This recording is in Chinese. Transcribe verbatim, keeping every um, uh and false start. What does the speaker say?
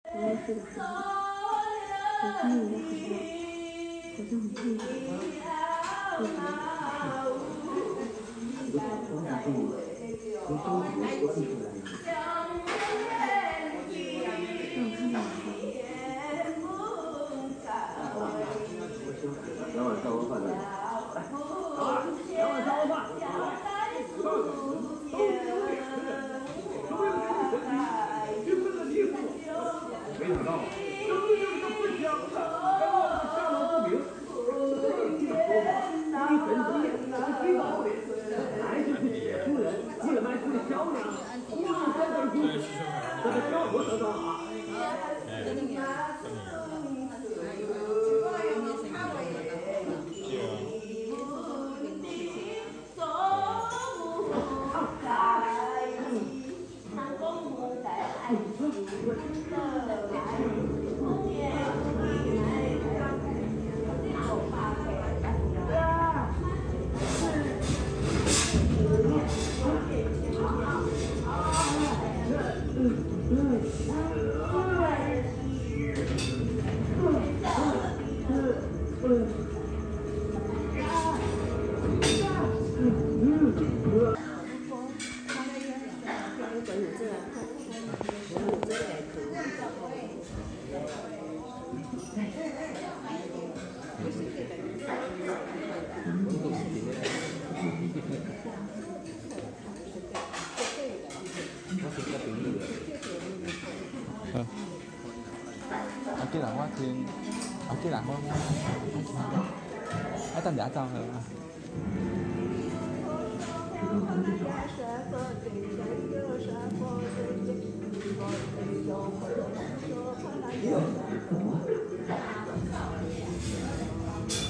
我也是的时候，我看见你的很累，好像很痛苦。为什么？ 不是从哪里从中国关出来的？ 让我看到你的。 两碗烧鹅饭来，两碗烧鹅饭。没想到，生日就是个混账，刚刚是下落不明，这句说法，一本正经是非道的，还是去解出人，为了卖出的漂亮，故意三本书，这个效果得到啊！ ở cái là hoa thiên ở cái là hoa hoa ở tầng giả tròn rồi mà Yeah.